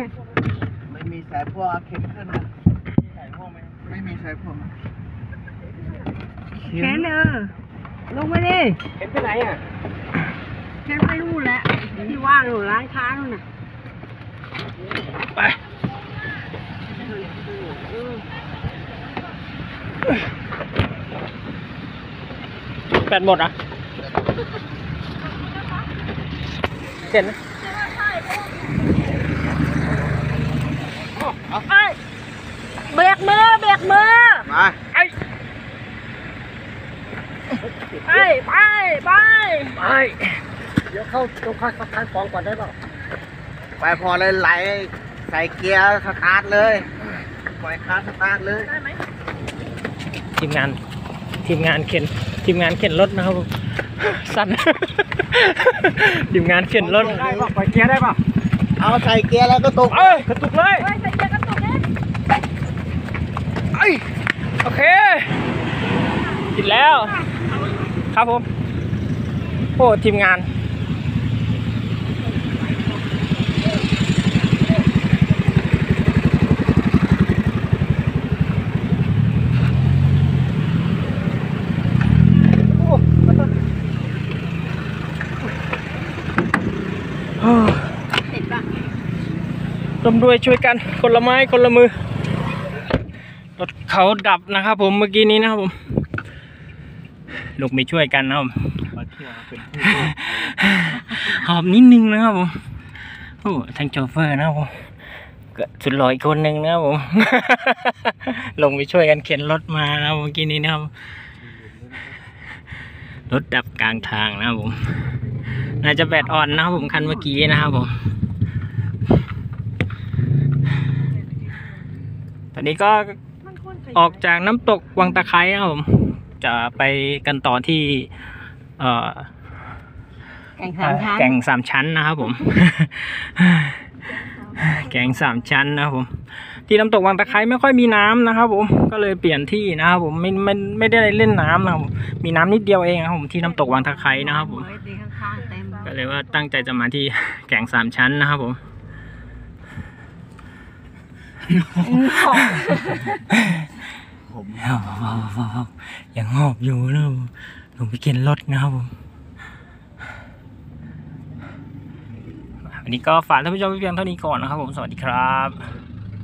ไม่มีสายพ่วงเข็นขึ้นนะสายพ่วงไหมไม่มีสายพ่วงเข็นเลยลงไปดิเข็นไปไหนอ่ะเข็นไปนู่นแหละที่ว่าหนูร้านค้านู่นน่ะไปแบตหมดอ่ะเข็นนะเบรกมือมาไปเดี๋ยวเข้าตรงขายของก่อนได้เปล่าไปพอเลยไหลใส่เกียร์สตาร์ทเลยปล่อยคาร์สตาร์ทเลยได้ไหมทีมงานเข็นรถนะครับสั่นทีมงานเข็นรถได้ป่ะปล่อยเกียร์ได้ป่ะเอาใส่เกียร์แล้วก็ตกกระตุกเลยใส่เกียร์กระตุกเลยโอเคติดแล้วครับผมโอ้ทีมงานร่วมด้วยช่วยกันคนละไม้คนละมือรถเขาดับนะครับผมเมื่อกี้นี้นะครับผมลูกไม่ช่วยกันนะครับหอบนิดนึงนะครับผมโอ้ทั้งโชเฟอร์นะครับผมก็สุดหล่ออีกคนนึงนะครับผมลงไปช่วยกันเข็นรถมานะครับเมื่อกี้นี้นะครับรถดับกลางทางนะครับผมน่าจะแบตอ่อนนะครับผมคันเมื่อกี้นะครับผมตอนนี้ก็ออกจากน้ำตกวังตะไคร้นะครับผมจะไปกันต่อที่แก่งสามชั้นนะครับผมแก่งสามชั้นนะครับผมที่น้ำตกวังตะไคร้ไม่ค่อยมีน้ำนะครับผมก็เลยเปลี่ยนที่นะครับผมไม่ได้เล่นน้ำนะครับมีน้ำนิดเดียวเองครับผมที่น้ำตกวังตะไคร้นะครับผมก็เลยว่าตั้งใจจะมาที่แก่งสามชั้นนะครับผมผมยังหอบอยู่นะลงไปเข็นรถนะครับผมวันนี้ก็ฝากท่านผู้ชมเพียงเท่านี้ก่อนนะครับผมสวัสดีครับ